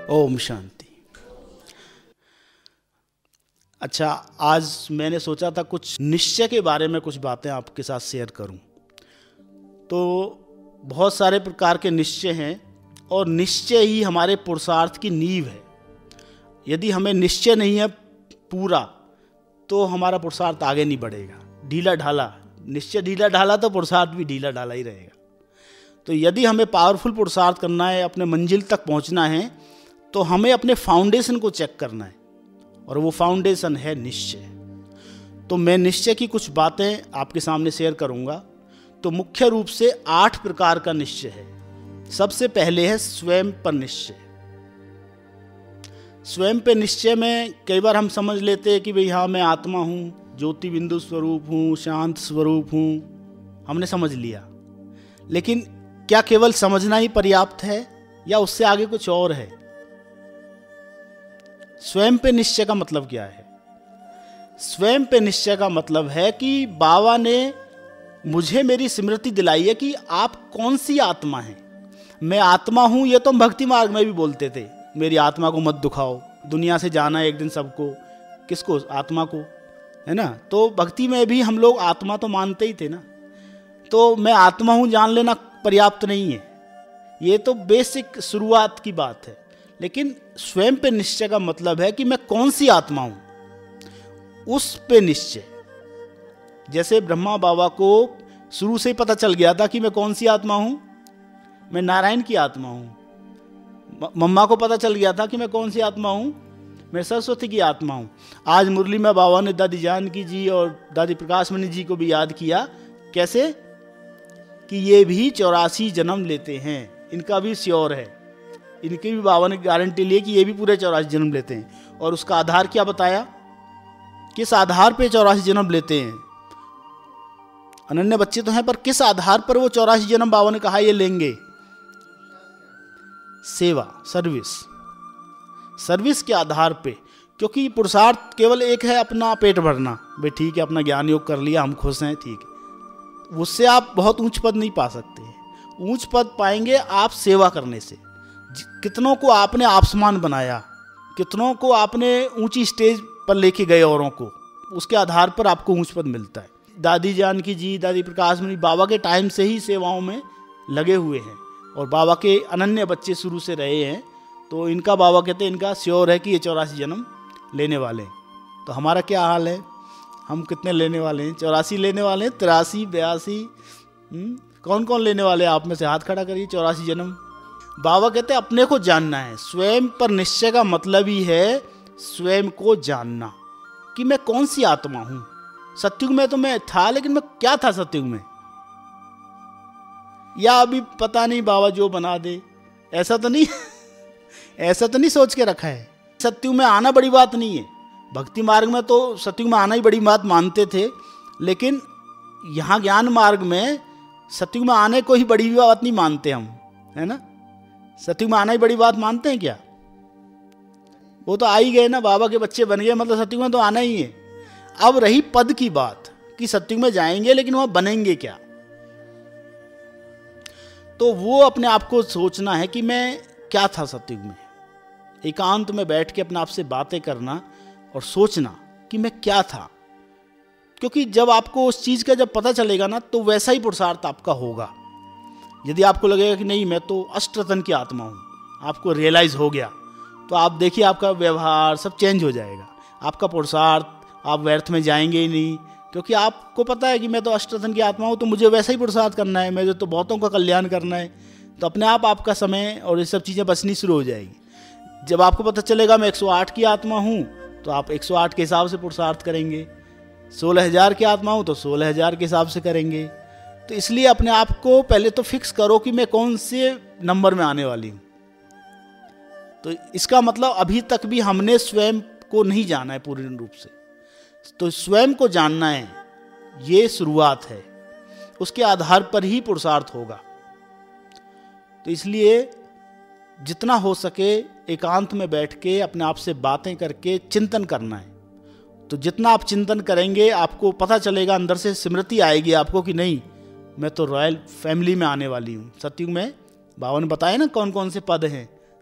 ओम शांति। अच्छा, आज मैंने सोचा था कुछ निश्चय के बारे में कुछ बातें आपके साथ शेयर करूं। तो बहुत सारे प्रकार के निश्चय हैं और निश्चय ही हमारे पुरुषार्थ की नींव है। यदि हमें निश्चय नहीं है पूरा तो हमारा पुरुषार्थ आगे नहीं बढ़ेगा। ढीला ढाला निश्चय, ढीला ढाला तो पुरुषार्थ भी ढीला ढाला ही रहेगा। तो यदि हमें पावरफुल पुरुषार्थ करना है, अपने मंजिल तक पहुंचना है, तो हमें अपने फाउंडेशन को चेक करना है और वो फाउंडेशन है निश्चय। तो मैं निश्चय की कुछ बातें आपके सामने शेयर करूंगा। तो मुख्य रूप से 8 प्रकार का निश्चय है। सबसे पहले है स्वयं पर निश्चय। स्वयं पे निश्चय में कई बार हम समझ लेते हैं कि भाई हाँ, मैं आत्मा हूँ, ज्योति बिंदु स्वरूप हूँ, शांत स्वरूप हूँ, हमने समझ लिया। लेकिन क्या केवल समझना ही पर्याप्त है या उससे आगे कुछ और है? स्वयं पे निश्चय का मतलब क्या है? स्वयं पे निश्चय का मतलब है कि बाबा ने मुझे मेरी स्मृति दिलाई है कि आप कौन सी आत्मा हैं। मैं आत्मा हूं, ये तो हम भक्ति मार्ग में भी बोलते थे, मेरी आत्मा को मत दुखाओ, दुनिया से जाना है एक दिन सबको। किसको? आत्मा को, है ना। तो भक्ति में भी हम लोग आत्मा तो मानते ही थे ना। तो मैं आत्मा हूं जान लेना पर्याप्त नहीं है, ये तो बेसिक शुरुआत की बात है। लेकिन स्वयं पे निश्चय का मतलब है कि मैं कौन सी आत्मा हूं, उस पे निश्चय। जैसे ब्रह्मा बाबा को शुरू से ही पता चल गया था कि मैं कौन सी आत्मा हूं, मैं नारायण की आत्मा हूं। मम्मा को पता चल गया था कि मैं कौन सी आत्मा हूं, मैं सरस्वती की आत्मा हूं। आज मुरली में बाबा ने दादी जानकी जी और दादी प्रकाश मणि जी को भी याद किया। कैसे? कि ये भी 84 जन्म लेते हैं, इनका भी श्योर है, इनकी भी बाबा ने गारंटी ली कि ये भी पूरे 84 जन्म लेते हैं। और उसका आधार क्या बताया, किस आधार पे 84 जन्म लेते हैं। अनन्य बच्चे तो हैं, पर किस आधार पर वो 84 जन्म बाबा ने कहा ये लेंगे? सेवा, सर्विस के आधार पे। क्योंकि पुरुषार्थ केवल एक है, अपना पेट भरना। भाई ठीक है, अपना ज्ञान योग कर लिया, हम खुश हैं, ठीक है। उससे आप बहुत ऊंच पद नहीं पा सकते। ऊंच पद पाएंगे आप सेवा करने से। कितनों को आपने आपसमान बनाया, कितनों को आपने ऊंची स्टेज पर लेके गए औरों को, उसके आधार पर आपको ऊंच पद मिलता है। दादी जानकी जी, दादी प्रकाश मणि बाबा के टाइम से ही सेवाओं में लगे हुए हैं और बाबा के अनन्य बच्चे शुरू से रहे हैं। तो इनका बाबा कहते हैं इनका श्योर है कि ये 84 जन्म लेने वाले हैं। तो हमारा क्या हाल है? हम कितने लेने वाले हैं? 84 लेने वाले हैं, 83, 82? कौन कौन लेने वाले हैं? आप में से हाथ खड़ा करिए। 84 जन्म। बाबा कहते हैं अपने को जानना है। स्वयं पर निश्चय का मतलब ही है स्वयं को जानना कि मैं कौन सी आत्मा हूं। सतयुग में तो मैं था, लेकिन मैं क्या था सतयुग में? या अभी पता नहीं, बाबा जो बना दे, ऐसा तो नहीं ऐसा तो नहीं सोच के रखा है। सतयुग में आना बड़ी बात नहीं है। भक्ति मार्ग में तो सतयुग में आना ही बड़ी बात मानते थे, लेकिन यहाँ ज्ञान मार्ग में सतयुग में आने को ही बड़ी बात नहीं मानते हम, है ना। सतयुग में आना ही बड़ी बात मानते हैं क्या? वो तो आ ही गए ना, बाबा के बच्चे बन गए, मतलब सतयुग में तो आना ही है। अब रही पद की बात कि सतयुग में जाएंगे, लेकिन वहां बनेंगे क्या? तो वो अपने आप को सोचना है कि मैं क्या था सतयुग में। एकांत में बैठ के अपने आप से बातें करना और सोचना कि मैं क्या था। क्योंकि जब आपको उस चीज का जब पता चलेगा ना, तो वैसा ही पुरुषार्थ आपका होगा। यदि आपको लगेगा कि नहीं, मैं तो अष्टरतन की आत्मा हूं, आपको रियलाइज हो गया, तो आप देखिए आपका व्यवहार सब चेंज हो जाएगा। आपका पुरुषार्थ, आप व्यर्थ में जाएंगे ही नहीं, क्योंकि आपको पता है कि मैं तो अष्टरतन की आत्मा हूं, तो मुझे वैसा ही पुरुषार्थ करना है, मुझे तो बहुतों का कल्याण करना है। तो अपने आप आपका समय और ये सब चीज़ें बचनी शुरू हो जाएगी। जब आपको पता चलेगा मैं 108 की आत्मा हूँ, तो आप 108 के हिसाब से पुरुषार्थ करेंगे। 16,000 की आत्मा हूँ तो 16,000 के हिसाब से करेंगे। तो इसलिए अपने आप को पहले तो फिक्स करो कि मैं कौन से नंबर में आने वाली हूँ। तो इसका मतलब अभी तक भी हमने स्वयं को नहीं जाना है पूर्ण रूप से। तो स्वयं को जानना है, ये शुरुआत है, उसके आधार पर ही पुरुषार्थ होगा। तो इसलिए जितना हो सके एकांत में बैठ के अपने आप से बातें करके चिंतन करना है। तो जितना आप चिंतन करेंगे, आपको पता चलेगा, अंदर से स्मृति आएगी आपको कि नहीं, मैं तो रॉयल फैमिली में आने वाली हूँ। सतयुग में बाबा ने बताया ना कौन कौन से पद हैं,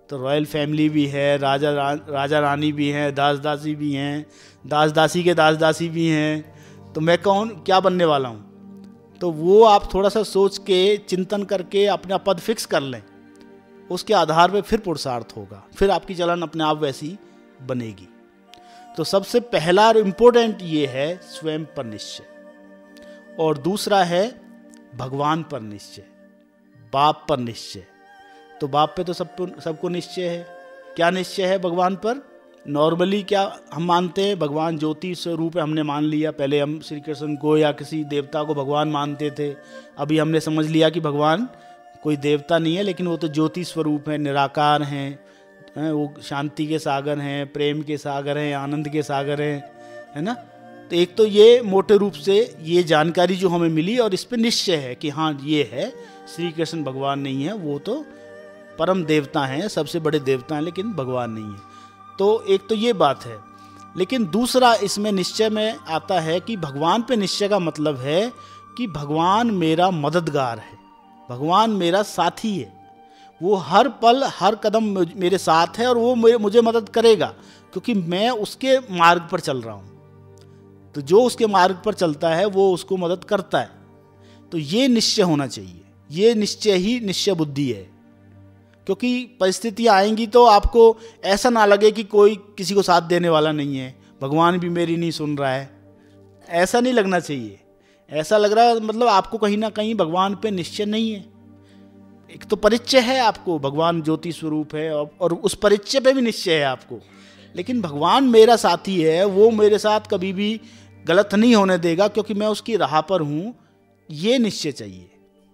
तो रॉयल फैमिली भी है, राजा रानी भी हैं, दास दासी भी हैं, दास दासी के दास दासी भी हैं, तो मैं कौन क्या बनने वाला हूँ? तो वो आप थोड़ा सा सोच के चिंतन करके अपना पद फिक्स कर लें, उसके आधार पे फिर पुरुषार्थ होगा, फिर आपकी चलन अपने आप वैसी बनेगी। तो सबसे पहला और इम्पोर्टेंट ये है स्वयं पर निश्चय, और दूसरा है भगवान पर निश्चय, बाप पर निश्चय। तो बाप पे तो सबको निश्चय है। क्या निश्चय है भगवान पर? नॉर्मली क्या हम मानते हैं? भगवान ज्योति स्वरूप है, हमने मान लिया। पहले हम श्री कृष्ण को या किसी देवता को भगवान मानते थे, अभी हमने समझ लिया कि भगवान कोई देवता नहीं है, लेकिन वो तो ज्योति स्वरूप है, निराकार हैं, वो शांति के सागर हैं, प्रेम के सागर हैं, आनंद के सागर हैं, है ना। तो एक तो ये मोटे रूप से ये जानकारी जो हमें मिली, और इस पे निश्चय है कि हाँ ये है, श्री कृष्ण भगवान नहीं है, वो तो परम देवता हैं, सबसे बड़े देवता हैं, लेकिन भगवान नहीं है। तो एक तो ये बात है। लेकिन दूसरा इसमें निश्चय में आता है कि भगवान पे निश्चय का मतलब है कि भगवान मेरा मददगार है, भगवान मेरा साथी है, वो हर पल हर कदम मेरे साथ है, और वो मुझे मदद करेगा, क्योंकि मैं उसके मार्ग पर चल रहा हूँ। तो जो उसके मार्ग पर चलता है वो उसको मदद करता है। तो ये निश्चय होना चाहिए, ये निश्चय ही निश्चय बुद्धि है। क्योंकि परिस्थितियाँ आएंगी तो आपको ऐसा ना लगे कि कोई किसी को साथ देने वाला नहीं है, भगवान भी मेरी नहीं सुन रहा है, ऐसा नहीं लगना चाहिए। ऐसा लग रहा है मतलब आपको कहीं ना कहीं भगवान पे निश्चय नहीं है। एक तो परिचय है आपको, भगवान ज्योति स्वरूप है, और उस परिचय पे भी निश्चय है आपको, लेकिन भगवान मेरा साथी है, वो मेरे साथ कभी भी गलत नहीं होने देगा, क्योंकि मैं उसकी राह पर हूं, ये निश्चय चाहिए।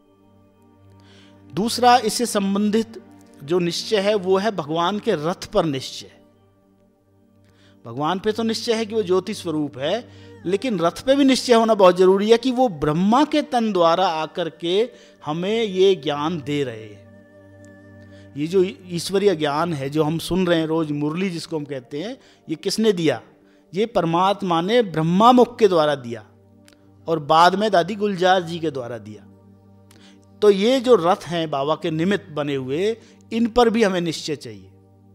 दूसरा इससे संबंधित जो निश्चय है वो है भगवान के रथ पर निश्चय। भगवान पे तो निश्चय है कि वो ज्योति स्वरूप है, लेकिन रथ पे भी निश्चय होना बहुत जरूरी है कि वो ब्रह्मा के तन द्वारा आकर के हमें ये ज्ञान दे रहे हैं। ये जो ईश्वरीय ज्ञान है जो हम सुन रहे हैं रोज, मुरली जिसको हम कहते हैं, ये किसने दिया? ये परमात्मा ने ब्रह्मा मुख के द्वारा दिया, और बाद में दादी गुलजार जी के द्वारा दिया। तो ये जो रथ हैं बाबा के निमित्त बने हुए, इन पर भी हमें निश्चय चाहिए।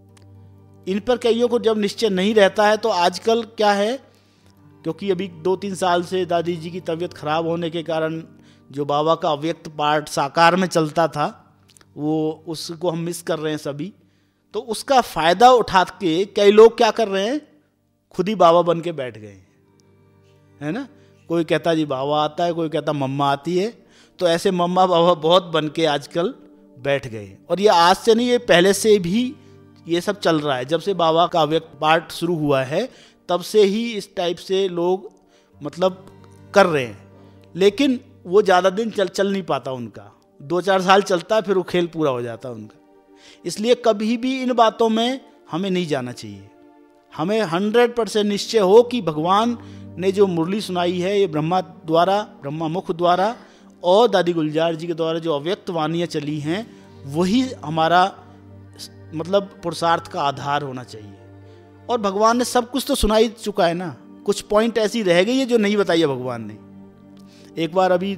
इन पर कईयों को जब निश्चय नहीं रहता है, तो आजकल क्या है, क्योंकि अभी 2-3 साल से दादी जी की तबीयत खराब होने के कारण जो बाबा का अव्यक्त पाठ साकार में चलता था, वो उसको हम मिस कर रहे हैं सभी। तो उसका फायदा उठा के कई लोग क्या कर रहे हैं, खुद ही बाबा बन के बैठ गए, है ना। कोई कहता जी बाबा आता है, कोई कहता मम्मा आती है। तो ऐसे मम्मा बाबा बहुत बन के आजकल बैठ गए। और ये आज से नहीं, ये पहले से भी ये सब चल रहा है। जब से बाबा का अव्यक्त पाठ शुरू हुआ है, तब से ही इस टाइप से लोग मतलब कर रहे हैं। लेकिन वो ज़्यादा दिन चल नहीं पाता उनका, 2-4 साल चलता है, फिर वो खेल पूरा हो जाता है उनका। इसलिए कभी भी इन बातों में हमें नहीं जाना चाहिए। हमें 100% निश्चय हो कि भगवान ने जो मुरली सुनाई है, ये ब्रह्मा द्वारा, ब्रह्मा मुख द्वारा और दादी गुलजार जी के द्वारा जो अव्यक्त वाणियाँ चली हैं, वही हमारा मतलब पुरुषार्थ का आधार होना चाहिए। और भगवान ने सब कुछ तो सुना ही चुका है ना, कुछ पॉइंट ऐसी रह गई है जो नहीं बताई है भगवान ने। एक बार अभी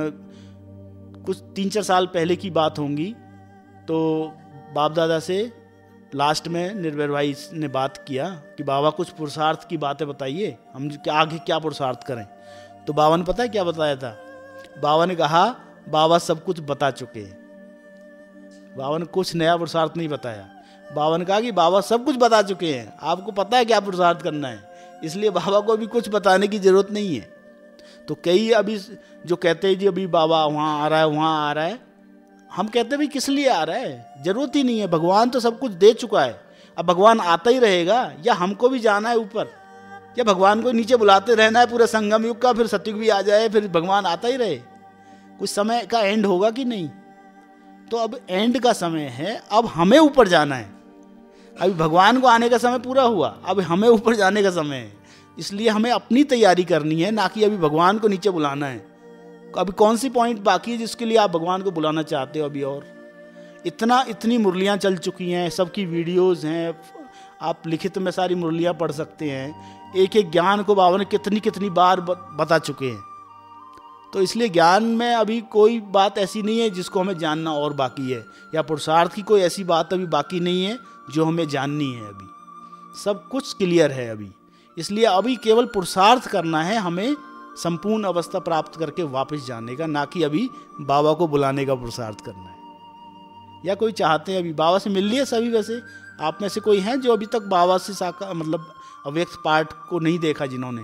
कुछ 3-4 साल पहले की बात होंगी, तो बाप दादा से लास्ट में निर्भय भाई ने बात किया कि बाबा कुछ पुरुषार्थ की बातें बताइए, हम आगे क्या पुरुषार्थ करें। तो बाबा ने पता है क्या बताया था? बाबा ने कहा बाबा सब कुछ बता चुके हैं। बाबा ने कुछ नया पुरुषार्थ नहीं बताया। बाबा ने कहा कि बाबा सब कुछ बता चुके हैं, आपको पता है क्या पुरुषार्थ करना है, इसलिए बाबा को अभी कुछ बताने की जरूरत नहीं है। तो कई अभी जो कहते हैं जी अभी बाबा वहाँ आ रहा है, वहाँ आ रहा है, हम कहते भाई किस लिए आ रहा है, जरूरत ही नहीं है, भगवान तो सब कुछ दे चुका है। अब भगवान आता ही रहेगा, या हमको भी जाना है ऊपर, या भगवान को नीचे बुलाते रहना है पूरे संगम युग का, फिर सतयुग भी आ जाए, फिर भगवान आता ही रहे। कुछ समय का एंड होगा कि नहीं? तो अब एंड का समय है, अब हमें ऊपर जाना है। अभी भगवान को आने का समय पूरा हुआ, अब हमें ऊपर जाने का समय है। इसलिए हमें अपनी तैयारी करनी है, ना कि अभी भगवान को नीचे बुलाना है। अभी कौन सी पॉइंट बाकी है जिसके लिए आप भगवान को बुलाना चाहते हो अभी? और इतनी मुरलियाँ चल चुकी हैं, सबकी वीडियोस हैं, आप लिखित में सारी मुरलियाँ पढ़ सकते हैं। एक एक ज्ञान को बाबा ने कितनी बार बता चुके हैं। तो इसलिए ज्ञान में अभी कोई बात ऐसी नहीं है जिसको हमें जानना और बाकी है, या पुरुषार्थ की कोई ऐसी बात अभी बाकी नहीं है जो हमें जाननी है। अभी सब कुछ क्लियर है अभी। इसलिए अभी केवल पुरुषार्थ करना है हमें संपूर्ण अवस्था प्राप्त करके वापस जाने का, ना कि अभी बाबा को बुलाने का पुरुषार्थ करना है। या कोई चाहते हैं अभी बाबा से मिल लिए सभी? वैसे आप में से कोई हैं जो अभी तक बाबा से साकार मतलब अव्यक्त पार्ट को नहीं देखा? जिन्होंने,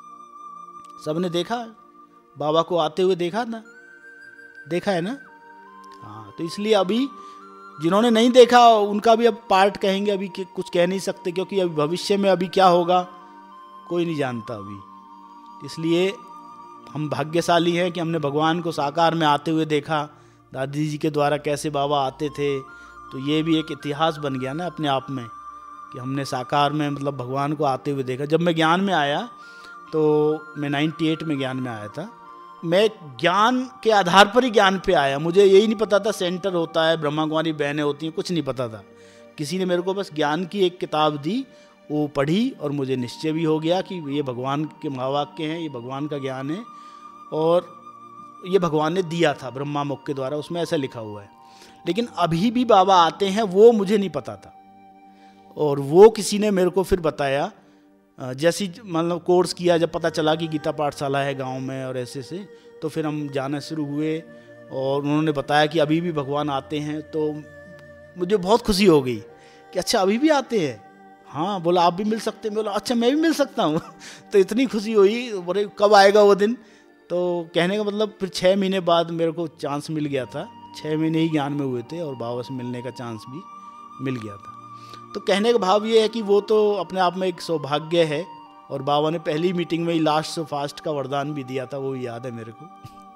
सबने देखा बाबा को आते हुए, देखा ना, देखा है ना? हाँ, तो इसलिए अभी जिन्होंने नहीं देखा उनका भी अब पार्ट कहेंगे, अभी कुछ कह नहीं सकते, क्योंकि अभी भविष्य में अभी क्या होगा कोई नहीं जानता अभी। इसलिए हम भाग्यशाली हैं कि हमने भगवान को साकार में आते हुए देखा, दादी जी के द्वारा कैसे बाबा आते थे। तो ये भी एक इतिहास बन गया ना अपने आप में कि हमने साकार में मतलब भगवान को आते हुए देखा। जब मैं ज्ञान में आया तो मैं 98 में ज्ञान में आया था। मैं ज्ञान के आधार पर ही ज्ञान पे आया। मुझे यही नहीं पता था सेंटर होता है, ब्रह्मा कुमारी बहनें होती हैं, कुछ नहीं पता था। किसी ने मेरे को बस ज्ञान की एक किताब दी, वो पढ़ी और मुझे निश्चय भी हो गया कि ये भगवान के महावाक्य हैं, ये भगवान का ज्ञान है और ये भगवान ने दिया था ब्रह्मा मुख के द्वारा, उसमें ऐसा लिखा हुआ है। लेकिन अभी भी बाबा आते हैं वो मुझे नहीं पता था, और वो किसी ने मेरे को फिर बताया। जैसी मतलब कोर्स किया, जब पता चला कि गीता पाठशाला है गांव में और ऐसे से, तो फिर हम जाना शुरू हुए और उन्होंने बताया कि अभी भी भगवान आते हैं। तो मुझे बहुत खुशी हो गई कि अच्छा अभी भी आते हैं। हाँ, बोला आप भी मिल सकते हैं। बोला अच्छा मैं भी मिल सकता हूँ। तो इतनी खुशी हुई, बोले कब आएगा वो दिन। तो कहने का मतलब फिर 6 महीने बाद मेरे को चांस मिल गया था। 6 महीने ही ज्ञान में हुए थे और बाबा से मिलने का चांस भी मिल गया था। तो कहने का भाव ये है कि वो तो अपने आप में एक सौभाग्य है, और बाबा ने पहली मीटिंग में ही लास्ट से फास्ट का वरदान भी दिया था, वो याद है मेरे को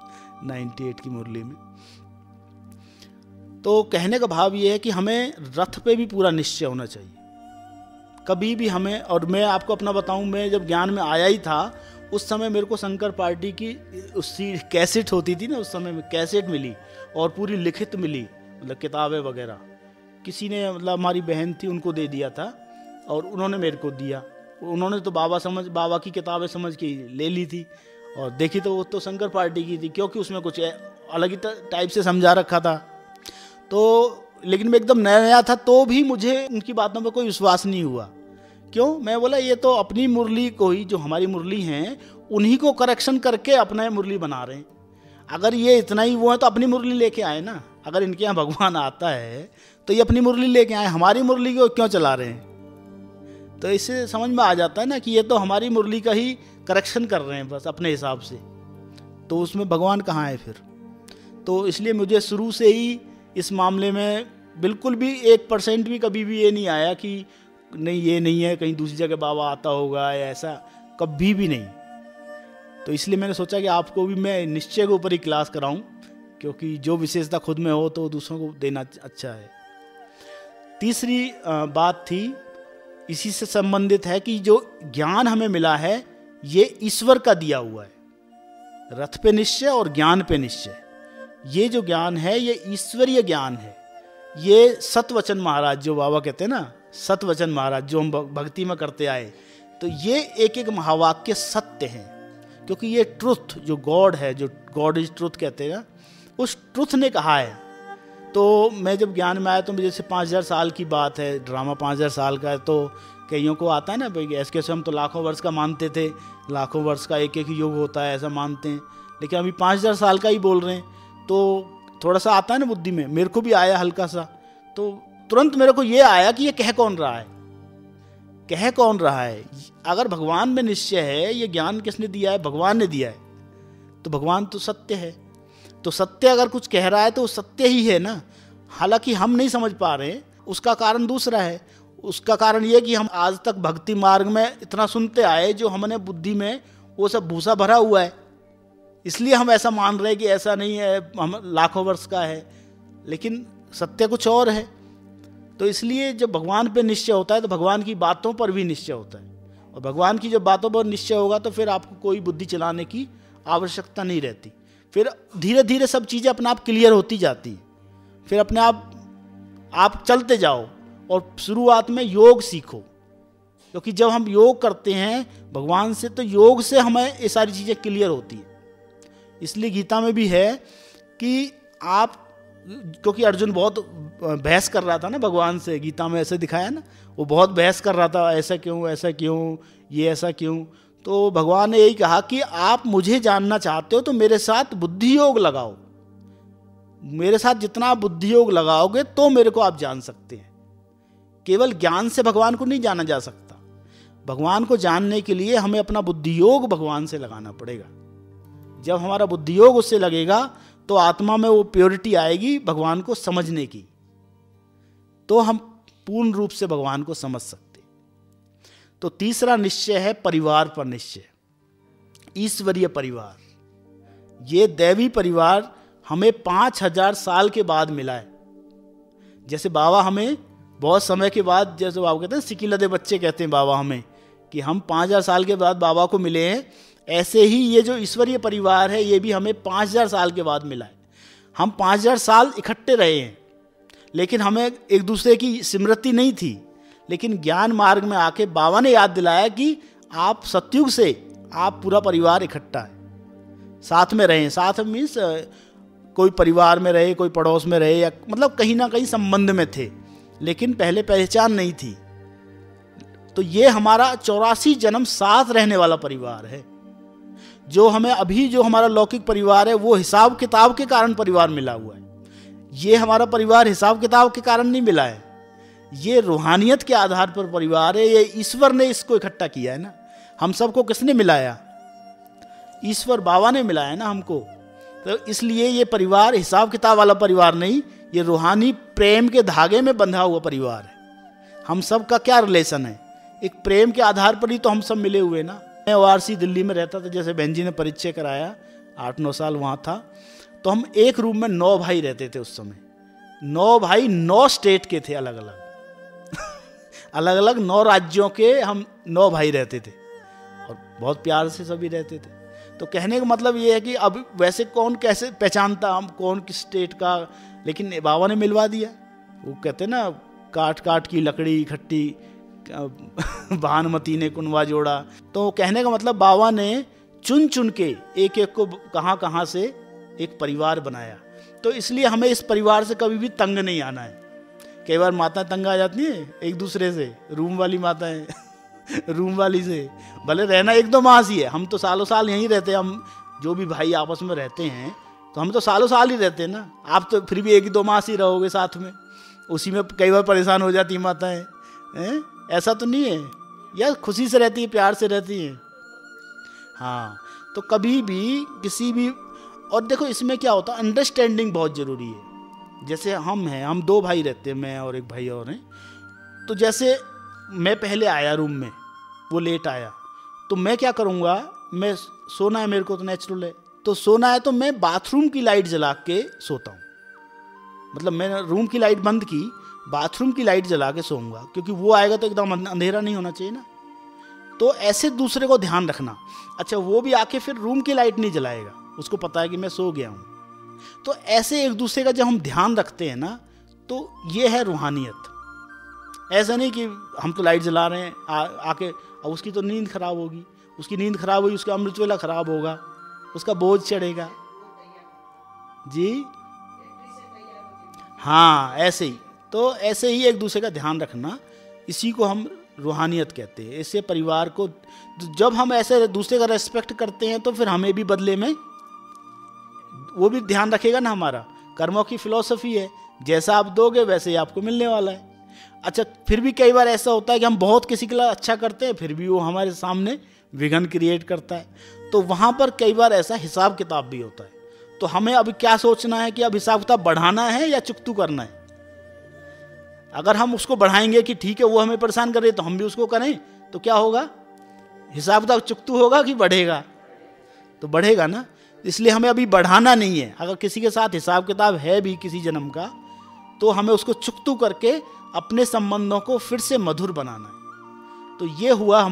98 की मुरली में। तो कहने का भाव ये है कि हमें रथ पे भी पूरा निश्चय होना चाहिए कभी भी हमें। और मैं आपको अपना बताऊं, मैं जब ज्ञान में आया ही था उस समय मेरे को शंकर पार्टी की उसकी कैसेट होती थी ना, उस समय में कैसेट मिली और पूरी लिखित मिली, मतलब किताबें वगैरह किसी ने मतलब हमारी बहन थी उनको दे दिया था और उन्होंने मेरे को दिया। उन्होंने तो बाबा की किताबें समझ के ले ली थी और देखी तो वो तो शंकर पार्टी की थी, क्योंकि उसमें कुछ अलग ही टाइप से समझा रखा था। तो लेकिन मैं एकदम नया नया था, तो भी मुझे उनकी बातों पर कोई विश्वास नहीं हुआ। क्यों? मैं बोला ये तो अपनी मुरली को ही, जो हमारी मुरली हैं उन्हीं को करेक्शन करके अपना मुरली बना रहे हैं। अगर ये इतना ही वो है तो अपनी मुरली लेके आए ना। अगर इनके यहाँ भगवान आता है तो ये अपनी मुरली लेके आए, हमारी मुरली को क्यों चला रहे हैं? तो इससे समझ में आ जाता है ना कि ये तो हमारी मुरली का ही करेक्शन कर रहे हैं बस अपने हिसाब से। तो उसमें भगवान कहाँ है फिर? तो इसलिए मुझे शुरू से ही इस मामले में बिल्कुल भी 1% भी कभी भी ये नहीं आया कि नहीं ये नहीं है, कहीं दूसरी जगह बाबा आता होगा या ऐसा, कभी भी नहीं। तो इसलिए मैंने सोचा कि आपको भी मैं निश्चय के ऊपर ही क्लास कराऊं, क्योंकि जो विशेषता खुद में हो तो दूसरों को देना अच्छा है। तीसरी बात थी इसी से संबंधित है कि जो ज्ञान हमें मिला है ये ईश्वर का दिया हुआ है। रथ पे निश्चय और ज्ञान पे निश्चय, ये जो ज्ञान है ये ईश्वरीय ज्ञान है। ये सतवचन महाराज जो बाबा कहते हैं ना, सतवचन महाराज जो हम भक्ति में करते आए, तो ये एक एक महावाक्य सत्य हैं, क्योंकि ये ट्रुथ जो गॉड है, जो गॉड इज ट्रुथ कहते हैं ना, उस ट्रुथ ने कहा है। तो मैं जब ज्ञान में आया तो मुझे जैसे 5000 साल की बात है, ड्रामा 5000 साल का है, तो कईयों को आता है ना भाई ऐसे हम तो लाखों वर्ष का मानते थे, लाखों वर्ष का एक एक युग होता है ऐसा मानते हैं, लेकिन अभी 5000 साल का ही बोल रहे हैं। तो थोड़ा सा आता है ना बुद्धि में, मेरे को भी आया हल्का सा। तो तुरंत मेरे को ये आया कि ये कह कौन रहा है, कह कौन रहा है? अगर भगवान में निश्चय है, ये ज्ञान किसने दिया है? भगवान ने दिया है। तो भगवान तो सत्य है, तो सत्य अगर कुछ कह रहा है तो सत्य ही है ना। हालांकि हम नहीं समझ पा रहे हैं, उसका कारण दूसरा है। उसका कारण ये कि हम आज तक भक्ति मार्ग में इतना सुनते आए, जो हमने बुद्धि में वो सब भूसा भरा हुआ है, इसलिए हम ऐसा मान रहे हैं कि ऐसा नहीं है, हम लाखों वर्ष का है, लेकिन सत्य कुछ और है। तो इसलिए जब भगवान पे निश्चय होता है तो भगवान की बातों पर भी निश्चय होता है, और भगवान की जब बातों पर निश्चय होगा तो फिर आपको कोई बुद्धि चलाने की आवश्यकता नहीं रहती। फिर धीरे धीरे सब चीज़ें अपने आप क्लियर होती जाती हैं। फिर अपने आप चलते जाओ और शुरुआत में योग सीखो, क्योंकि जब हम योग करते हैं भगवान से तो योग से हमें ये सारी चीज़ें क्लियर होती हैं। इसलिए गीता में भी है कि आप, क्योंकि अर्जुन बहुत बहस कर रहा था ना भगवान से, गीता में ऐसे दिखाया ना, वो बहुत बहस कर रहा था, ऐसा क्यों, ये ऐसा क्यों। तो भगवान ने यही कहा कि आप मुझे जानना चाहते हो तो मेरे साथ बुद्धि योग लगाओ, मेरे साथ जितना बुद्धि योग लगाओगे तो मेरे को आप जान सकते हैं। केवल ज्ञान से भगवान को नहीं जाना जा सकता, भगवान को जानने के लिए हमें अपना बुद्धि योग भगवान से लगाना पड़ेगा। जब हमारा बुद्धि योग उससे लगेगा तो आत्मा में वो प्योरिटी आएगी भगवान को समझने की, तो हम पूर्ण रूप से भगवान को समझ सकते। तो तीसरा निश्चय है परिवार पर निश्चय, ईश्वरीय परिवार। ये दैवी परिवार हमें 5000 साल के बाद मिला है। जैसे बाबा हमें बहुत समय के बाद, जैसे बाबा कहते हैं सिकिलदे बच्चे कहते हैं बाबा हमें, कि हम 5000 साल के बाद बाबा को मिले हैं, ऐसे ही ये जो ईश्वरीय परिवार है ये भी हमें 5000 साल के बाद मिला है। हम 5000 साल इकट्ठे रहे हैं, लेकिन हमें एक दूसरे की स्मृति नहीं थी, लेकिन ज्ञान मार्ग में आके बाबा ने याद दिलाया कि आप सतयुग से आप पूरा परिवार इकट्ठा है, साथ में रहे। साथ मीन्स कोई परिवार में रहे, कोई पड़ोस में रहे, या मतलब कहीं ना कहीं संबंध में थे, लेकिन पहले पहचान नहीं थी। तो ये हमारा 84 जन्म साथ रहने वाला परिवार है। जो हमें अभी जो हमारा लौकिक परिवार है वो हिसाब किताब के कारण परिवार मिला हुआ है। ये हमारा परिवार हिसाब किताब के कारण नहीं मिला है, ये रूहानियत के आधार पर परिवार है। ये ईश्वर ने इसको इकट्ठा किया है ना। हम सबको किसने मिलाया? ईश्वर बाबा ने मिलाया ना हमको। तो इसलिए ये परिवार हिसाब किताब वाला परिवार नहीं, ये रूहानी प्रेम के धागे में बंधा हुआ परिवार है। हम सब का क्या रिलेशन है? एक प्रेम के आधार पर ही तो हम सब मिले हुए ना। मैं ORC दिल्ली में रहता था, जैसे बहन जी ने परिचय कराया, 8-9 साल वहाँ था। तो हम एक रूम में 9 भाई रहते थे उस समय। 9 भाई 9 स्टेट के थे, अलग अलग अलग अलग 9 राज्यों के हम 9 भाई रहते थे, और बहुत प्यार से सभी रहते थे। तो कहने का मतलब ये है कि अब वैसे कौन कैसे पहचानता हम कौन किस स्टेट का, लेकिन बाबा ने मिलवा दिया। वो कहते ना, काट काट की लकड़ी इकट्ठी भानुमती ने कुनवा जोड़ा। तो कहने का मतलब बाबा ने चुन चुन के एक एक को कहाँ कहाँ से एक परिवार बनाया। तो इसलिए हमें इस परिवार से कभी भी तंग नहीं आना है। कई बार माताएं तंग आ जाती हैं एक दूसरे से, रूम वाली माताएं रूम वाली से, भले रहना 1-2 माह ही है, हम तो सालों साल यहीं रहते हैं। हम जो भी भाई आपस में रहते हैं तो हम तो सालों साल ही रहते हैं ना। आप तो फिर भी 1-2 माह ही रहोगे साथ में, उसी में कई बार परेशान हो जाती माताएं। ऐसा तो नहीं है यार, खुशी से रहती है, प्यार से रहती है। हाँ, तो कभी भी किसी भी, और देखो इसमें क्या होता है, अंडरस्टैंडिंग बहुत ज़रूरी है। जैसे हम हैं, हम 2 भाई रहते हैं, मैं और एक भाई और हैं। तो जैसे मैं पहले आया रूम में, वो लेट आया, तो मैं क्या करूँगा, मैं सोना है मेरे को तो नेचुरल है, तो सोना है तो मैं बाथरूम की लाइट जला के सोता हूँ। मतलब मैंने रूम की लाइट बंद की, बाथरूम की लाइट जला के सोऊंगा, क्योंकि वो आएगा तो एकदम अंधेरा नहीं होना चाहिए ना। तो ऐसे दूसरे को ध्यान रखना। अच्छा, वो भी आके फिर रूम की लाइट नहीं जलाएगा, उसको पता है कि मैं सो गया हूँ। तो ऐसे एक दूसरे का जब हम ध्यान रखते हैं ना, तो ये है रूहानियत। ऐसा नहीं कि हम तो लाइट जला रहे हैं, आके अब उसकी तो नींद खराब होगी, उसकी नींद खराब हुई, उसका अमृत वेला खराब होगा, उसका बोझ चढ़ेगा जी। हाँ, ऐसे ही। तो ऐसे ही एक दूसरे का ध्यान रखना, इसी को हम रूहानियत कहते हैं। इससे परिवार को, जब हम ऐसे दूसरे का रेस्पेक्ट करते हैं तो फिर हमें भी बदले में वो भी ध्यान रखेगा ना। हमारा कर्मों की फिलॉसफी है, जैसा आप दोगे वैसे ही आपको मिलने वाला है। अच्छा, फिर भी कई बार ऐसा होता है कि हम बहुत किसी के लिए अच्छा करते हैं, फिर भी वो हमारे सामने विघ्न क्रिएट करता है। तो वहाँ पर कई बार ऐसा हिसाब किताब भी होता है। तो हमें अब क्या सोचना है कि अब हिसाब किताब बढ़ाना है या चुकतू करना है। अगर हम उसको बढ़ाएंगे कि ठीक है वो हमें परेशान कर रहे तो हम भी उसको करें, तो क्या होगा, हिसाब किताब चुकतू होगा कि बढ़ेगा? तो बढ़ेगा ना। इसलिए हमें अभी बढ़ाना नहीं है। अगर किसी के साथ हिसाब किताब है भी किसी जन्म का, तो हमें उसको चुकतू करके अपने संबंधों को फिर से मधुर बनाना है। तो ये हुआ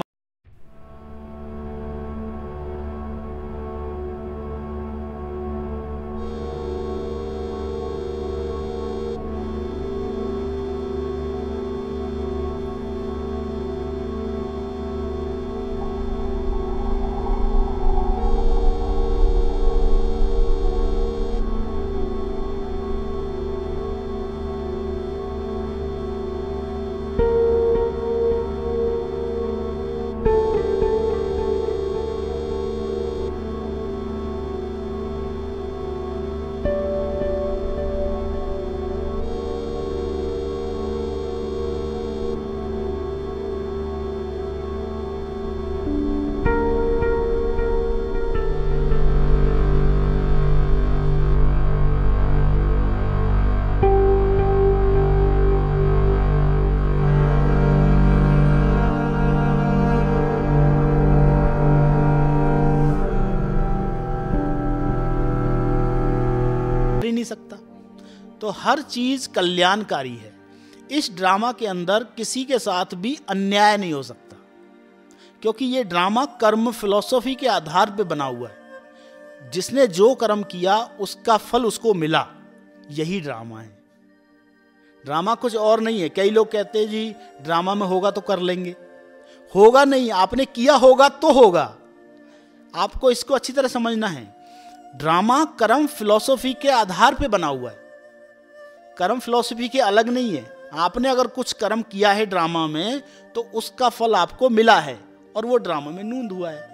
ही नहीं सकता। तो हर चीज कल्याणकारी है। इस ड्रामा के अंदर किसी के साथ भी अन्याय नहीं हो सकता, क्योंकि ये ड्रामा कर्म फिलॉसफी के आधार पे बना हुआ है। जिसने जो कर्म किया उसका फल उसको मिला, यही ड्रामा है। ड्रामा कुछ और नहीं है। कई लोग कहते हैं जी ड्रामा में होगा तो कर लेंगे, होगा नहीं, आपने किया होगा तो होगा। आपको इसको अच्छी तरह समझना है। ड्रामा कर्म फिलॉसफी के आधार पे बना हुआ है, कर्म फिलॉसफी के अलग नहीं है। आपने अगर कुछ कर्म किया है ड्रामा में तो उसका फल आपको मिला है और वो ड्रामा में नूंद हुआ है।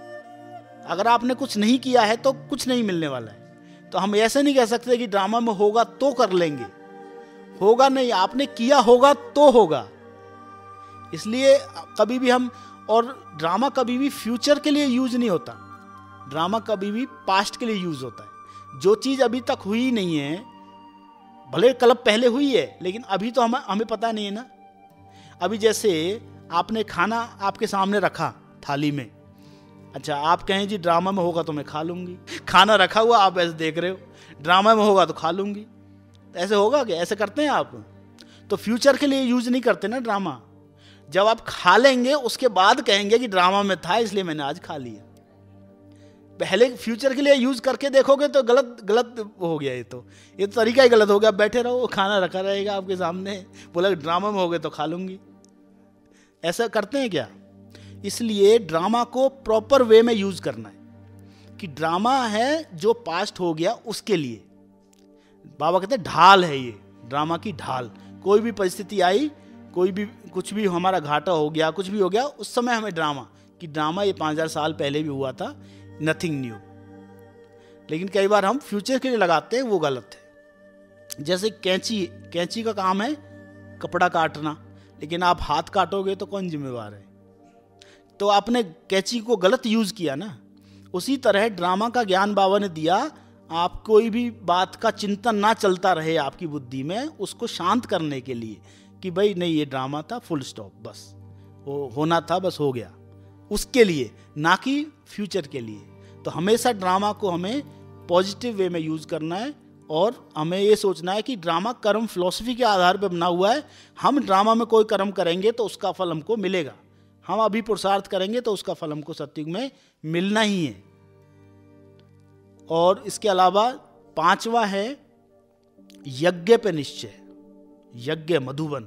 अगर आपने कुछ नहीं किया है तो कुछ नहीं मिलने वाला है। तो हम ऐसे नहीं कह सकते कि ड्रामा में होगा तो कर लेंगे, होगा नहीं, आपने किया होगा तो होगा। इसलिए कभी भी हम, और ड्रामा कभी भी फ्यूचर के लिए यूज नहीं होता, ड्रामा कभी भी पास्ट के लिए यूज होता है। जो चीज अभी तक हुई नहीं है, भले कल पहले हुई है लेकिन अभी तो हमें पता नहीं है ना। अभी जैसे आपने खाना आपके सामने रखा थाली में, अच्छा आप कहें जी ड्रामा में होगा तो मैं खा लूंगी, खाना रखा हुआ आप ऐसे देख रहे हो, ड्रामा में होगा तो खा लूंगी, तो ऐसे होगा क्या? ऐसे करते हैं आप? तो फ्यूचर के लिए यूज नहीं करते ना ड्रामा। जब आप खा लेंगे उसके बाद कहेंगे कि ड्रामा में था इसलिए मैंने आज खा लिया। पहले फ्यूचर के लिए यूज करके देखोगे तो गलत हो गया। ये तो तरीका ही गलत हो गया। बैठे रहो, खाना रखा रहेगा आपके सामने, बोला ड्रामा में हो गए तो खा लूंगी। ऐसा करते हैं क्या? इसलिए ड्रामा को प्रॉपर वे में यूज करना है कि ड्रामा है जो पास्ट हो गया उसके लिए। बाबा कहते हैं ढाल है ये, ड्रामा की ढाल। कोई भी परिस्थिति आई, कोई भी कुछ भी हमारा घाटा हो गया, कुछ भी हो गया, उस समय हमें ड्रामा ये 5000 साल पहले भी हुआ था, नथिंग न्यू। लेकिन कई बार हम फ्यूचर के लिए लगाते हैं, वो गलत है। जैसे कैंची का काम है कपड़ा काटना, लेकिन आप हाथ काटोगे तो कौन जिम्मेवार है? तो आपने कैंची को गलत यूज किया ना। उसी तरह ड्रामा का ज्ञान बाबा ने दिया। आप कोई भी बात का चिंतन ना चलता रहे आपकी बुद्धि में, उसको शांत करने के लिए कि भाई नहीं ये ड्रामा था, फुल स्टॉप, बस वो होना था, बस हो गया, उसके लिए, ना कि फ्यूचर के लिए। तो हमेशा ड्रामा को हमें पॉजिटिव वे में यूज करना है और हमें ये सोचना है कि ड्रामा कर्म फिलॉसफी के आधार पर बना हुआ है। हम ड्रामा में कोई कर्म करेंगे तो उसका फल हमको मिलेगा। हम अभी पुरुषार्थ करेंगे तो उसका फल हमको सतयुग में मिलना ही है। और इसके अलावा 5वां है यज्ञ पे निश्चय। यज्ञ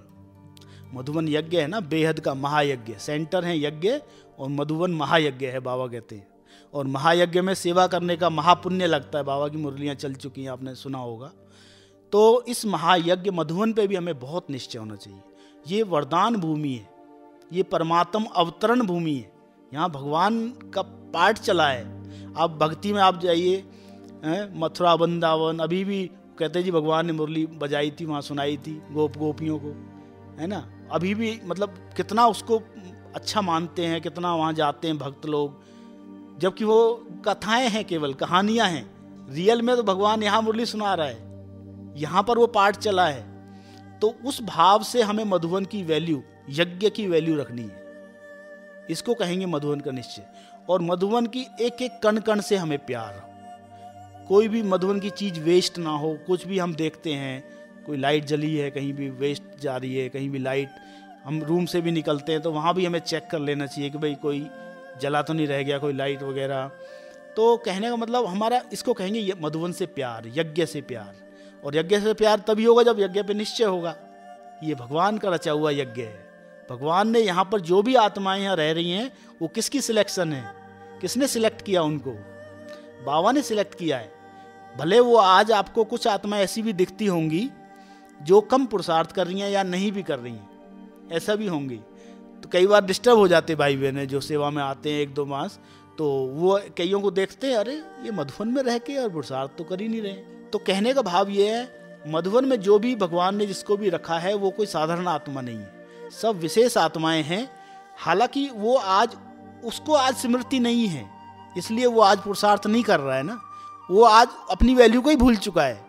मधुवन यज्ञ है ना, बेहद का महायज्ञ, सेंटर है यज्ञ, और मधुवन महायज्ञ है बाबा कहते हैं। और महायज्ञ में सेवा करने का महापुण्य लगता है। बाबा की मुरलियाँ चल चुकी हैं, आपने सुना होगा। तो इस महायज्ञ मधुवन पे भी हमें बहुत निश्चय होना चाहिए। ये वरदान भूमि है, ये परमात्म अवतरण भूमि है। यहाँ भगवान का पाठ चला है। आप भक्ति में आप जाइए, मथुरा वृंदावन, अभी भी कहते हैं जी भगवान ने मुरली बजाई थी, वहाँ सुनाई थी गोपियों को, है ना। अभी भी मतलब कितना उसको अच्छा मानते हैं, कितना वहाँ जाते हैं भक्त लोग, जबकि वो कथाएं हैं, केवल कहानियां हैं। रियल में तो भगवान यहाँ मुरली सुना रहा है, यहाँ पर वो पाठ चला है। तो उस भाव से हमें मधुवन की वैल्यू, यज्ञ की वैल्यू रखनी है। इसको कहेंगे मधुवन का निश्चय। और मधुवन की एक एक कण कण से हमें प्यार। कोई भी मधुवन की चीज वेस्ट ना हो। कुछ भी हम देखते हैं, कोई लाइट जली है, कहीं भी वेस्ट जा रही है, कहीं भी लाइट, हम रूम से भी निकलते हैं तो वहाँ भी हमें चेक कर लेना चाहिए कि भाई कोई जला तो नहीं रह गया, कोई लाइट वगैरह। तो कहने का मतलब हमारा, इसको कहेंगे मधुवन से प्यार, यज्ञ से प्यार। और यज्ञ से प्यार तभी होगा जब यज्ञ पे निश्चय होगा। ये भगवान का रचा हुआ यज्ञ है। भगवान ने यहाँ पर जो भी आत्माएं यहाँ रह रही हैं, वो किसकी सिलेक्शन है? किसने सिलेक्ट किया उनको? बाबा ने सिलेक्ट किया है। भले वो आज आपको कुछ आत्माएं ऐसी भी दिखती होंगी जो कम पुरुषार्थ कर रही हैं या नहीं भी कर रही हैं, ऐसा भी होंगी। तो कई बार डिस्टर्ब हो जाते भाई बहन जो सेवा में आते हैं 1-2 मास, तो वो कईयों को देखते हैं, अरे ये मधुवन में रह के और पुरुषार्थ तो कर ही नहीं रहे। तो कहने का भाव ये है, मधुवन में जो भी भगवान ने जिसको भी रखा है वो कोई साधारण आत्मा नहीं है, सब विशेष आत्माएं हैं। हालांकि वो आज, उसको आज स्मृति नहीं है, इसलिए वो आज पुरुषार्थ नहीं कर रहा है ना। वो आज अपनी वैल्यू को ही भूल चुका है,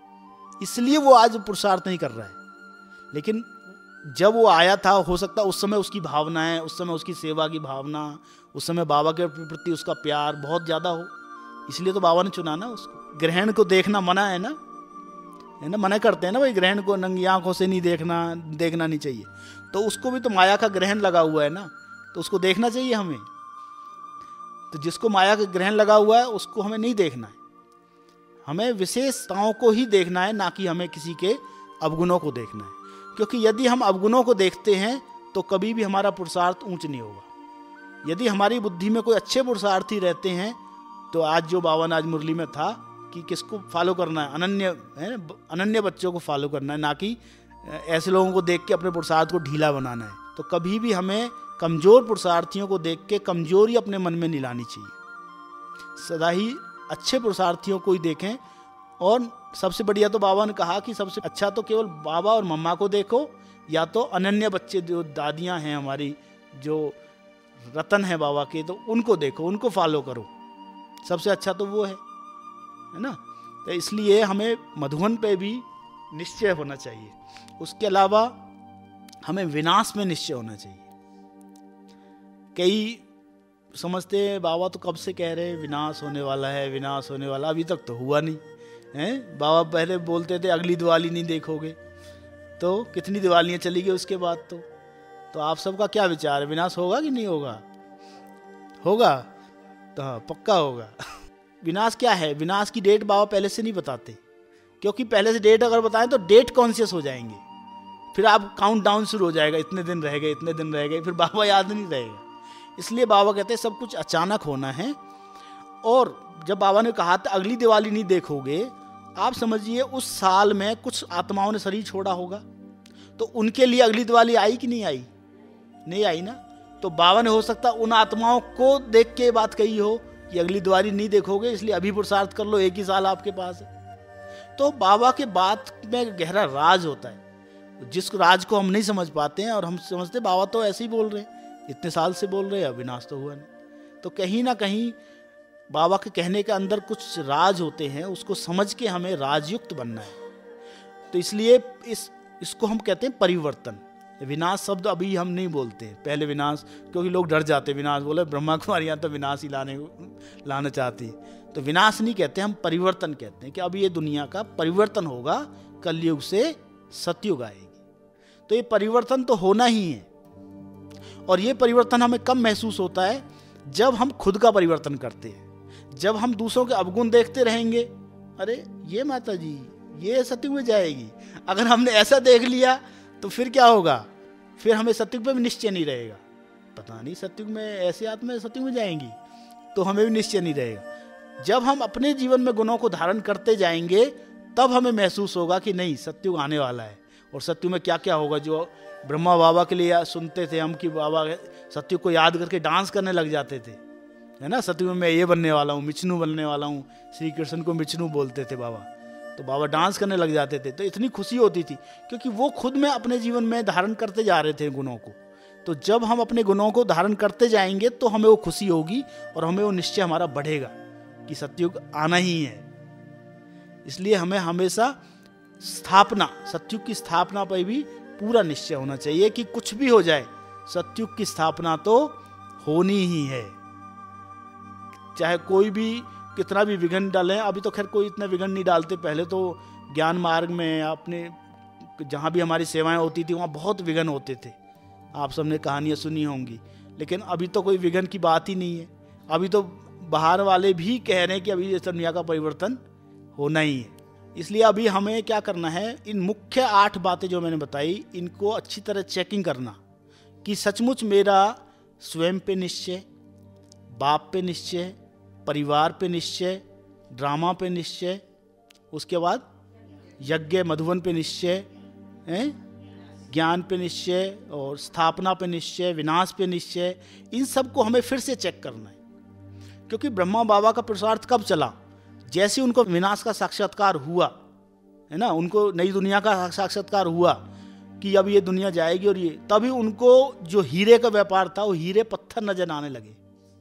इसलिए वो आज पुरुषार्थ नहीं कर रहा है। लेकिन जब वो आया था, हो सकता उस समय उसकी भावनाएं, उस समय उसकी सेवा की भावना, उस समय बाबा के प्रति उसका प्यार बहुत ज़्यादा हो, इसलिए तो बाबा ने चुना ना उसको। ग्रहण को देखना मना है ना, मना करते हैं ना भाई, ग्रहण को नंगी आंखों से नहीं देखना नहीं चाहिए। तो उसको भी तो माया का ग्रहण लगा हुआ है ना, तो उसको देखना चाहिए हमें। तो जिसको माया का ग्रहण लगा हुआ है उसको हमें नहीं देखना है, हमें विशेषताओं को ही देखना है, ना कि हमें किसी के अवगुणों को देखना है। क्योंकि यदि हम अवगुणों को देखते हैं तो कभी भी हमारा पुरुषार्थ ऊंच नहीं होगा। यदि हमारी बुद्धि में कोई अच्छे पुरुषार्थी रहते हैं, तो आज जो बाबा ने आज मुरली में था कि किसको फॉलो करना है, अनन्य बच्चों को फॉलो करना है, ना कि ऐसे लोगों को देख के अपने पुरुषार्थ को ढीला बनाना है। तो कभी भी हमें कमजोर पुरुषार्थियों को देख के कमजोरी अपने मन में नहीं लानी चाहिए, सदा ही अच्छे पुरुषार्थियों को ही देखें। और सबसे बढ़िया तो बाबा ने कहा कि सबसे अच्छा तो केवल बाबा और मम्मा को देखो, या तो अनन्य बच्चे जो दादियां हैं हमारी, जो रतन है बाबा के, तो उनको देखो, उनको फॉलो करो, सबसे अच्छा तो वो है ना। तो इसलिए हमें मधुबन पे भी निश्चय होना चाहिए। उसके अलावा हमें विनाश में निश्चय होना चाहिए। कई समझते हैं बाबा तो कब से कह रहे हैं विनाश होने वाला है, विनाश होने वाला, अभी तक तो हुआ नहीं है। बाबा पहले बोलते थे अगली दिवाली नहीं देखोगे, तो कितनी दिवालियां चली गई उसके बाद। तो आप सबका क्या विचार है, विनाश होगा कि नहीं होगा? होगा, तो हाँ पक्का होगा। विनाश क्या है, विनाश की डेट बाबा पहले से नहीं बताते, क्योंकि पहले से डेट अगर बताएं तो डेट कॉन्शियस हो जाएंगे, फिर आप काउंट डाउन शुरू हो जाएगा, इतने दिन रह गए, इतने दिन रह गए, फिर बाबा याद नहीं रहेगा। इसलिए बाबा कहते हैं सब कुछ अचानक होना है। और जब बाबा ने कहा था अगली दिवाली नहीं देखोगे, आप समझिए उस साल में कुछ आत्माओं ने शरीर छोड़ा होगा, तो उनके लिए अगली दिवाली आई कि नहीं आई? नहीं आई ना। तो बाबा ने हो सकता उन आत्माओं को देख के बात कही हो कि अगली दिवाली नहीं देखोगे, इसलिए अभी पुरुषार्थ कर लो, एक ही साल आपके पास है। तो बाबा के बात में गहरा राज होता है, जिस राज को हम नहीं समझ पाते हैं, और हम समझते बाबा तो ऐसे ही बोल रहे हैं, इतने साल से बोल रहे हैं, विनाश तो हुआ नहीं। तो कहीं ना कहीं बाबा के कहने के अंदर कुछ राज होते हैं, उसको समझ के हमें राजयुक्त बनना है। तो इसलिए इसको हम कहते हैं परिवर्तन। विनाश शब्द अभी हम नहीं बोलते, पहले विनाश, क्योंकि लोग डर जाते, विनाश बोले ब्रह्मा कुमारी यहाँ तो विनाश ही लाना चाहती है। तो विनाश नहीं कहते, हम परिवर्तन कहते हैं कि अब ये दुनिया का परिवर्तन होगा, कलयुग से सतयुग आएगी। तो ये परिवर्तन तो होना ही है। और ये परिवर्तन हमें कब महसूस होता है? जब हम खुद का परिवर्तन करते हैं। जब हम दूसरों के अवगुण देखते रहेंगे, अरे ये माता जी ये सतयुग में जाएगी, अगर हमने ऐसा देख लिया तो फिर क्या होगा? फिर हमें सतयुग पे भी निश्चय नहीं रहेगा, पता नहीं सतयुग में ऐसे आत्मा सतयुग में जाएंगी, तो हमें भी निश्चय नहीं रहेगा। जब हम अपने जीवन में गुणों को धारण करते जाएंगे, तब हमें महसूस होगा कि नहीं सतयुग आने वाला है। और सतयुग में क्या क्या होगा, जो ब्रह्मा बाबा के लिए सुनते थे हम कि बाबा सतयुग को याद करके डांस करने लग जाते थे, है ना। सतयुग में मैं ये बनने वाला हूँ, मिचनू बनने वाला हूँ, श्री कृष्ण को मिचनू बोलते थे बाबा, तो बाबा डांस करने लग जाते थे। तो इतनी खुशी होती थी, क्योंकि वो खुद में अपने जीवन में धारण करते जा रहे थे गुणों को। तो जब हम अपने गुणों को धारण करते जाएंगे तो हमें वो खुशी होगी, और हमें वो निश्चय हमारा बढ़ेगा कि सतयुग आना ही है। इसलिए हमें हमेशा सतयुग की स्थापना पर भी पूरा निश्चय होना चाहिए कि कुछ भी हो जाए, सतयुग की स्थापना तो होनी ही है, चाहे कोई भी कितना भी विघ्न डालें। अभी तो खैर कोई इतना विघ्न नहीं डालते, पहले तो ज्ञान मार्ग में अपने जहाँ भी हमारी सेवाएं होती थी वहाँ बहुत विघ्न होते थे, आप सबने कहानियाँ सुनी होंगी। लेकिन अभी तो कोई विघ्न की बात ही नहीं है। अभी तो बाहर वाले भी कह रहे हैं कि अभी इस दुनिया का परिवर्तन होना ही है। इसलिए अभी हमें क्या करना है, इन मुख्य 8 बातें जो मैंने बताई, इनको अच्छी तरह चेकिंग करना कि सचमुच मेरा स्वयं पे निश्चय, बाप पे निश्चय, परिवार पे निश्चय, ड्रामा पे निश्चय, उसके बाद यज्ञ मधुबन पे निश्चय, ज्ञान पे निश्चय, और स्थापना पे निश्चय, विनाश पे निश्चय, इन सब को हमें फिर से चेक करना है। क्योंकि ब्रह्मा बाबा का पुरुषार्थ कब चला? जैसे उनको विनाश का साक्षात्कार हुआ, है ना, उनको नई दुनिया का साक्षात्कार हुआ कि अब ये दुनिया जाएगी, और ये तभी उनको जो हीरे का व्यापार था वो हीरे पत्थर नजर आने लगे।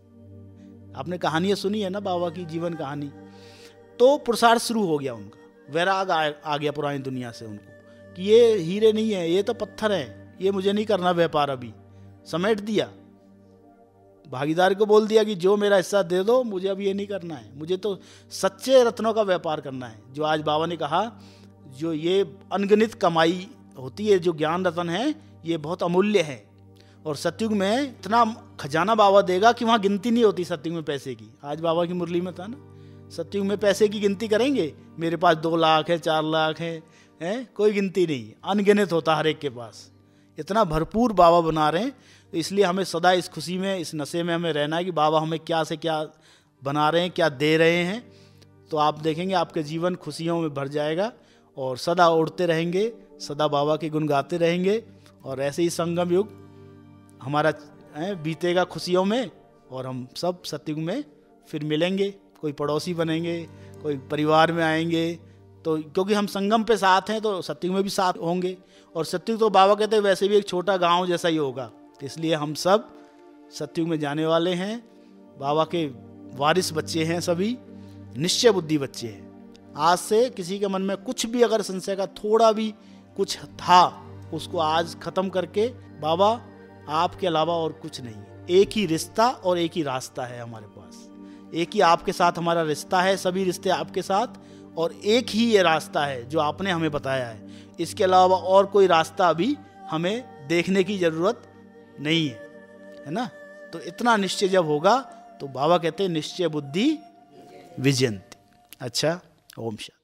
आपने कहानियां सुनी है ना बाबा की जीवन कहानी। तो पुरुषार्थ शुरू हो गया उनका, वैराग आ गया पुरानी दुनिया से उनको कि ये हीरे नहीं है, ये तो पत्थर है, ये मुझे नहीं करना व्यापार, अभी समेट दिया। भागीदार को बोल दिया कि जो मेरा हिस्सा दे दो, मुझे अब ये नहीं करना है, मुझे तो सच्चे रत्नों का व्यापार करना है। जो आज बाबा ने कहा, जो ये अनगिनत कमाई होती है, जो ज्ञान रत्न है, ये बहुत अमूल्य है। और सतयुग में इतना खजाना बाबा देगा कि वहाँ गिनती नहीं होती सतयुग में पैसे की। आज बाबा की मुरली में था ना, सतयुग में पैसे की गिनती करेंगे, मेरे पास 2 लाख है, 4 लाख है, कोई गिनती नहीं, अनगिनत होता हर एक के पास। इतना भरपूर बाबा बना रहे हैं। तो इसलिए हमें सदा इस खुशी में, इस नशे में हमें रहना है कि बाबा हमें क्या से क्या बना रहे हैं, क्या दे रहे हैं। तो आप देखेंगे आपके जीवन खुशियों में भर जाएगा और सदा उड़ते रहेंगे, सदा बाबा के गुण गाते रहेंगे। और ऐसे ही संगम युग हमारा बीतेगा खुशियों में, और हम सब सतयुग में फिर मिलेंगे, कोई पड़ोसी बनेंगे, कोई परिवार में आएंगे। तो क्योंकि हम संगम पे साथ हैं तो सतयुग में भी साथ होंगे। और सतयुग तो बाबा कहते हैं वैसे भी एक छोटा गांव जैसा ही होगा। इसलिए हम सब सतयुग में जाने वाले हैं, बाबा के वारिस बच्चे हैं, सभी निश्चय बुद्धि बच्चे हैं। आज से किसी के मन में कुछ भी अगर संशय का थोड़ा भी कुछ था, उसको आज खत्म करके, बाबा आपके अलावा और कुछ नहीं, एक ही रिश्ता और एक ही रास्ता है हमारे पास। एक ही आपके साथ हमारा रिश्ता है, सभी रिश्ते आपके साथ, और एक ही ये रास्ता है जो आपने हमें बताया है। इसके अलावा और कोई रास्ता अभी हमें देखने की जरूरत नहीं है ना। तो इतना निश्चय जब होगा तो बाबा कहते हैं निश्चय बुद्धि विजयंती। अच्छा, ओम शांति।